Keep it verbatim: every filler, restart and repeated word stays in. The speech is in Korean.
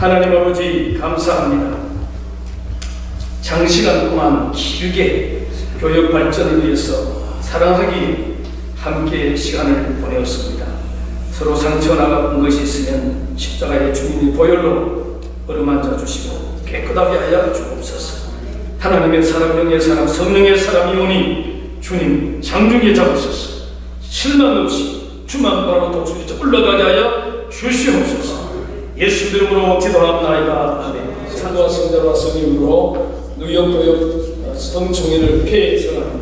하나님 아버지 감사합니다. 장시간 동안 길게 교육 발전을 위해서 사랑하기 함께 시간을 보내었습니다. 서로 상처나간 것이 있으면 십자가의 주님이 보혈로 어루만져 주시고 깨끗하게 하여 주옵소서. 하나님의 사람, 영의 사람, 성령의 사람이오니 주님 장중에 잡으소서. 실망 없이 주만 바라보고 주께서 올라가게 하여 주시옵소서. 예수 이름으로 기도합나이다. 아멘. 사도와 성자와 성령으로 뉴욕 교육 성총회를 폐선합니다.